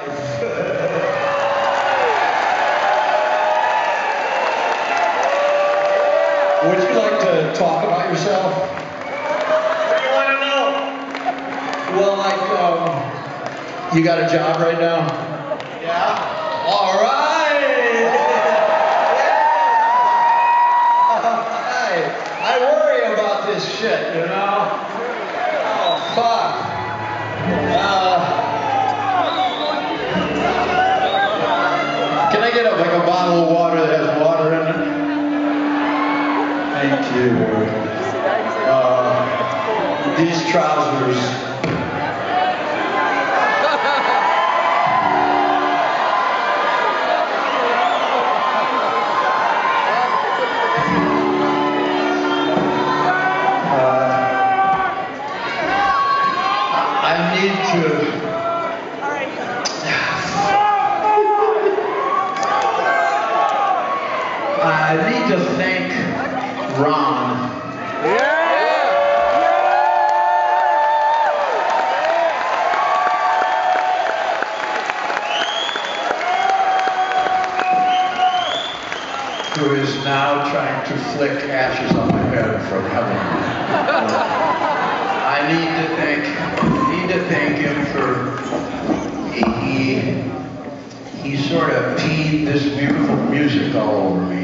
life. Would you like to talk about yourself? What do you want to know? Well, like, you got a job right now? Yeah. All right. Yeah. All right. I worry about this shit, you know? Oh, fuck. Can I get like a bottle of water that has water in it? Thank you. These trousers. I need to thank Ron. Who is now trying to flick ashes on my head from heaven. I need to thank him for he sort of peed this beautiful music all over me.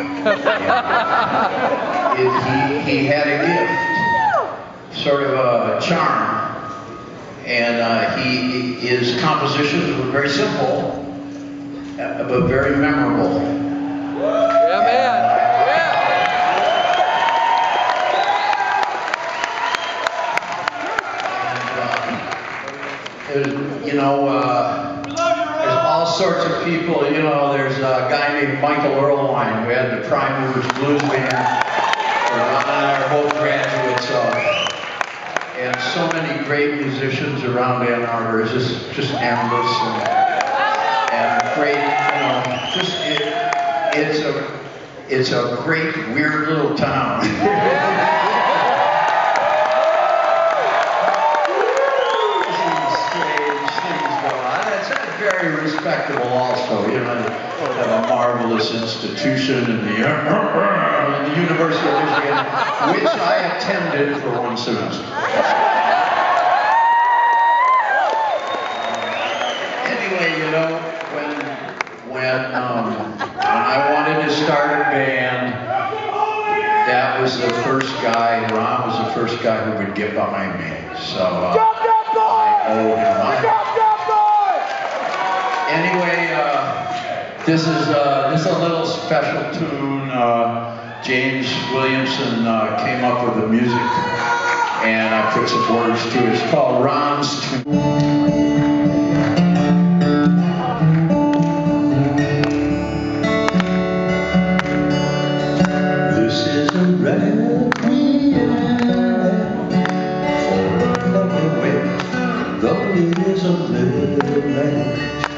He had a gift, sort of a charm, and his compositions were very simple, but very memorable. Yeah, man. And, you know, there's all sorts of people. You know, there's a guy named Michael Earlwine who had the Prime Movers Blues Band. Ron and I are both graduates of. And so many great musicians around Ann Arbor. It's just endless and great. You know, it's a great weird little town. Very respectable also, you know, have a marvelous institution in the University of Michigan, which I attended for one semester. Anyway, you know, when I wanted to start a band, that was the first guy, Ron was the first guy who would get behind me. So I owe him my. Anyway, this is a little special tune. James Williamson came up with the music, and I put some words to it. It's called Ron's Tune. This is a requiem for a lovely wind, though it is a little late.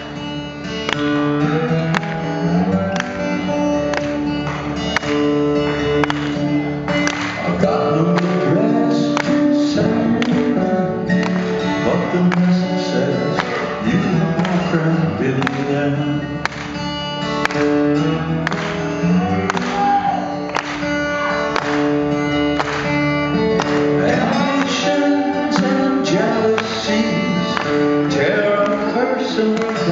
I've got no dress to send, but the message says you are my friend Billy Ann. Ambitions and jealousies tear and curse and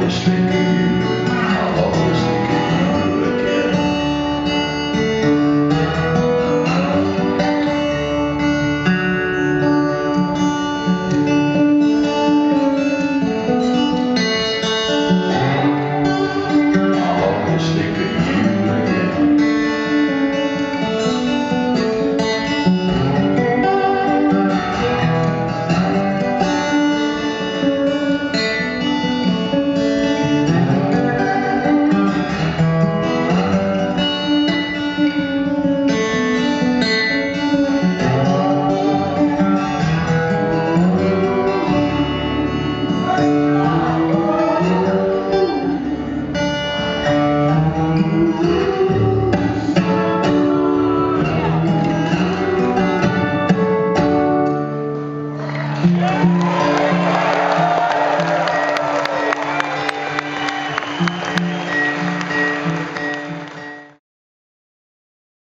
always think of you. I'll always think of you again. I'll always think of you again. Yeah.